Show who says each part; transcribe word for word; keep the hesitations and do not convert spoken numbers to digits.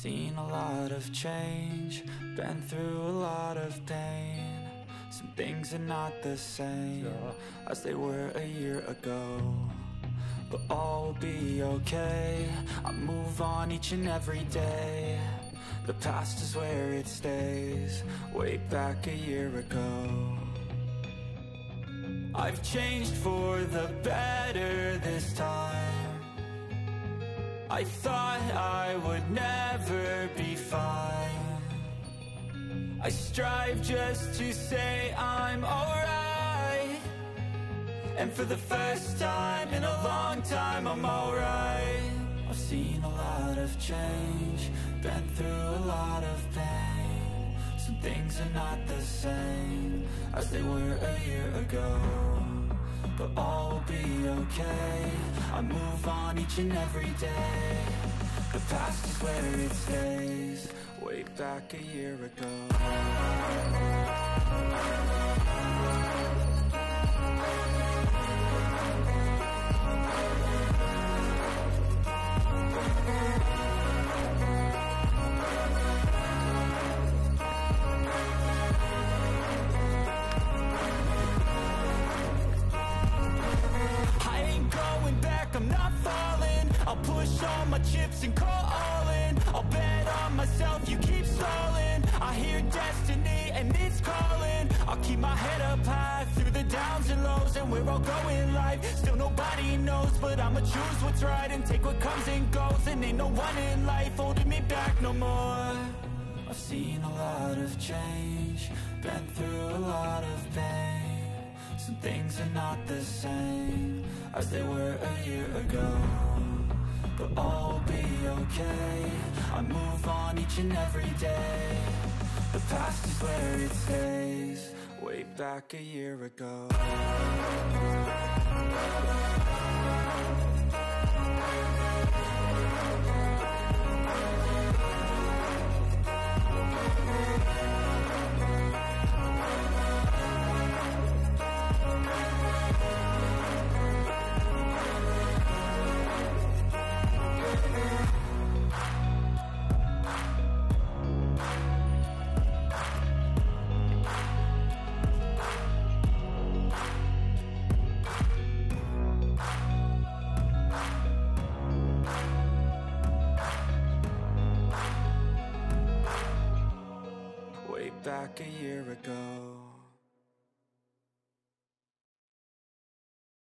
Speaker 1: seen a lot of change, been through a lot of pain. Some things are not the same as they were a year ago, but all will be okay. I move on each and every day. The past is where it stays, way back a year ago. I've changed for the better this time. I thought I would never be fine. I strive just to say I'm alright, and for the first time in a long time I'm alright. I've seen a lot of change, been through a lot of pain. Some things are not the same as they were a year ago, but all will be okay. I move on each and every day. The past is where it stays, way back a year ago. I'm not falling, I'll push all my chips and call all in. I'll bet on myself, you keep stalling. I hear destiny and it's calling. I'll keep my head up high through the downs and lows, and we're all going life. Still nobody knows, but I'ma choose what's right and take what comes and goes. And ain't no one in life holding me back no more. I've seen a lot of change, been through a lot of pain. Some things are not the same as they were a year ago, but all will be okay. I move on each and every day. The past is where it stays, way back a year ago. Back a year ago.